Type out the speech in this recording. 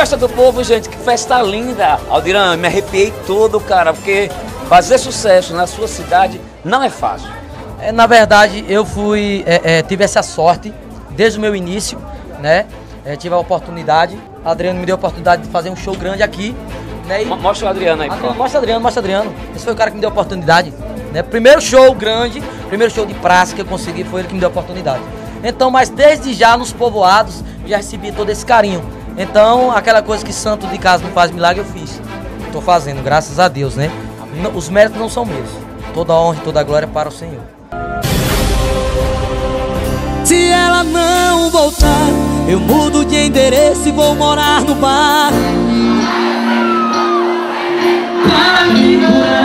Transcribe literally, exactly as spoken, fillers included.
festa do povo, gente, que festa linda. Aldiran, me arrepiei todo, cara, porque fazer sucesso na sua cidade não é fácil. É, na verdade, eu fui, é, é, tive essa sorte desde o meu início, né? É, tive a oportunidade, Adriano me deu a oportunidade de fazer um show grande aqui, né? E... Mostra o Adriano aí, Adriano, mostra o Adriano, mostra o Adriano. Esse foi o cara que me deu a oportunidade, né? Primeiro show grande, primeiro show de praça que eu consegui, foi ele que me deu a oportunidade. Então, mas desde já nos povoados, já recebi todo esse carinho. Então, aquela coisa que santo de casa não faz milagre, eu fiz. Tô fazendo, graças a Deus, né? Amém. Os méritos não são meus. Toda a honra e toda a glória é para o Senhor. Se ela não voltar, eu mudo de endereço e vou morar no bar. Para me curar.